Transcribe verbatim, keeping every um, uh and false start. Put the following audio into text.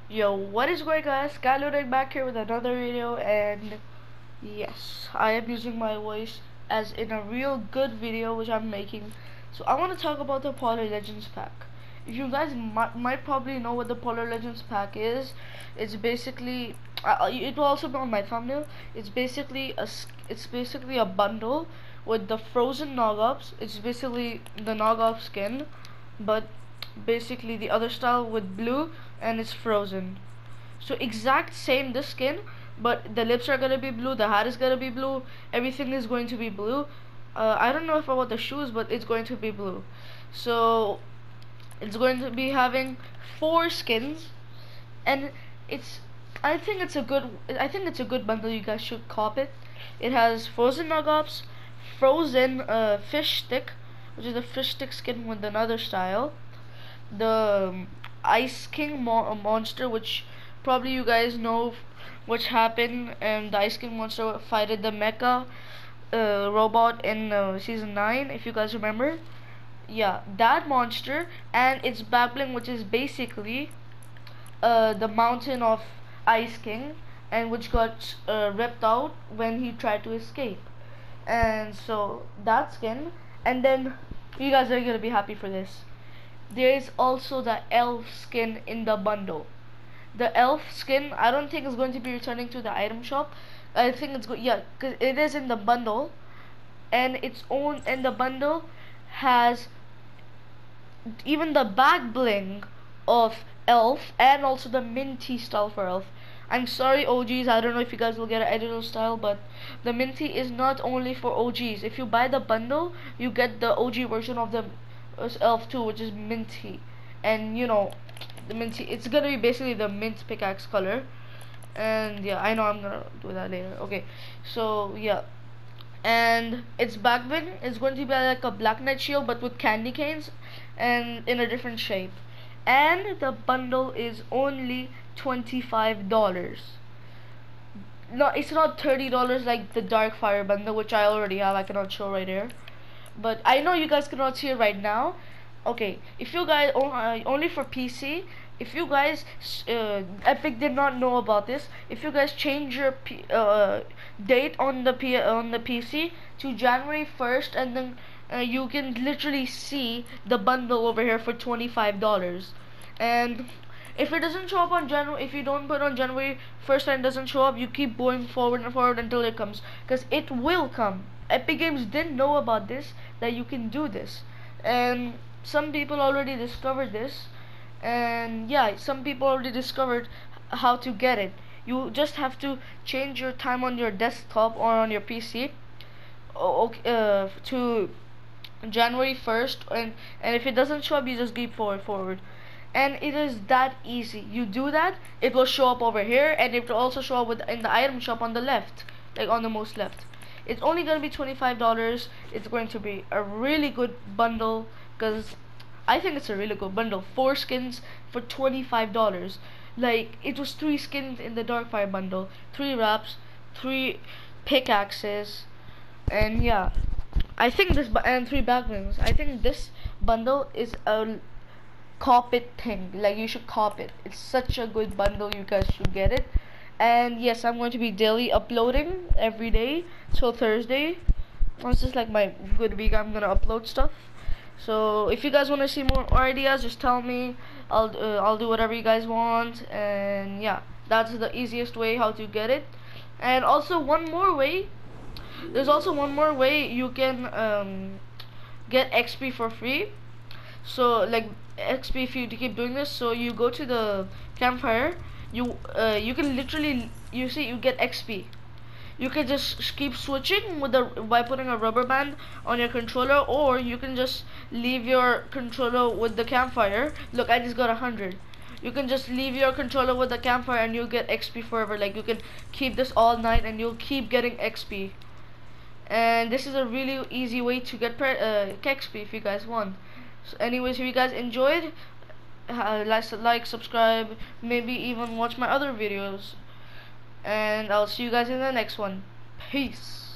Yo, what is going guys? Skyloading back here with another video, and yes, I am using my voice as in a real good video which I'm making. So I want to talk about the Polar Legends pack. If you guys might, might probably know what the Polar Legends pack is, it's basically uh, it will also be on my thumbnail. It's basically a it's basically a bundle with the frozen Nogops. It's basically the Nogop skin, but basically the other style with blue, and it's frozen. So exact same the skin, but the lips are gonna be blue, the hat is gonna be blue, everything is going to be blue. uh, I don't know if about the shoes, but it's going to be blue. So it's going to be having four skins, and it's I think it's a good I think it's a good bundle. You guys should cop it. It has frozen Nogops, frozen uh, fish stick, which is a fish stick skin with another style, the um, Ice King mo monster, which probably you guys know which happened, and the Ice King monster fighted the mecha uh, robot in uh, season nine, if you guys remember. Yeah, that monster, and its backbling, which is basically uh, the mountain of Ice King, and which got uh, ripped out when he tried to escape. And so that skin, and then you guys are gonna be happy for this. There is also the elf skin in the bundle. The elf skin, I don't think is going to be returning to the item shop. I think it's good, yeah, because it is in the bundle, and its own, and the bundle has even the back bling of elf, and also the minty style for elf. I'm sorry O Gs, I don't know if you guys will get an editor style, but the minty is not only for O Gs. If you buy the bundle, you get the O G version of the elf too, which is minty. And you know, the minty, it's gonna be basically the mint pickaxe color. And yeah, I know I'm gonna do that later. Okay, so yeah, and its backbling is going to be like a Black Knight shield, but with candy canes and in a different shape. And the bundle is only twenty-five dollars. No, it's not thirty dollars like the Darkfire bundle, which I already have. I cannot show right here, but I know you guys cannot see it right now. Okay, if you guys uh, only for P C, if you guys uh, Epic did not know about this, if you guys change your P, uh, date on the P on the P C to January first, and then uh, you can literally see the bundle over here for twenty-five dollars. And if it doesn't show up on January, if you don't put on January first and it doesn't show up, you keep going forward and forward until it comes, because it will come. Epic Games didn't know about this, that you can do this, and some people already discovered this. And yeah, some people already discovered how to get it. You just have to change your time on your desktop or on your P C okay, uh, to January first, and and if it doesn't show up, you just keep forward forward and it is that easy. You do that, it will show up over here, and it will also show up with in the item shop on the left, like on the most left. It's only gonna be twenty-five dollars. It's going to be a really good bundle, because I think it's a really good bundle. Four skins for twenty-five dollars. Like, it was three skins in the Darkfire bundle, three wraps, three pickaxes, and yeah, I think this and three backblings. I think this bundle is a cop it thing. Like, you should cop it. It's such a good bundle. You guys should get it. And yes, I'm going to be daily uploading every day till Thursday. Once it's like my good week, I'm gonna upload stuff. So if you guys want to see more ideas, just tell me. I'll uh, I'll do whatever you guys want. And yeah, that's the easiest way how to get it. And also one more way. There's also one more way you can um, get X P for free. So like X P, if you keep doing this, so you go to the campfire, you uh, you can literally, you see, you get X P. You can just keep switching with the by putting a rubber band on your controller, or you can just leave your controller with the campfire. Look, I just got a hundred. You can just leave your controller with the campfire and you'll get X P forever. Like, you can keep this all night and you'll keep getting X P. And this is a really easy way to get uh, X P if you guys want. So anyways, if you guys enjoyed, uh, like, like, subscribe, maybe even watch my other videos, and I'll see you guys in the next one. Peace.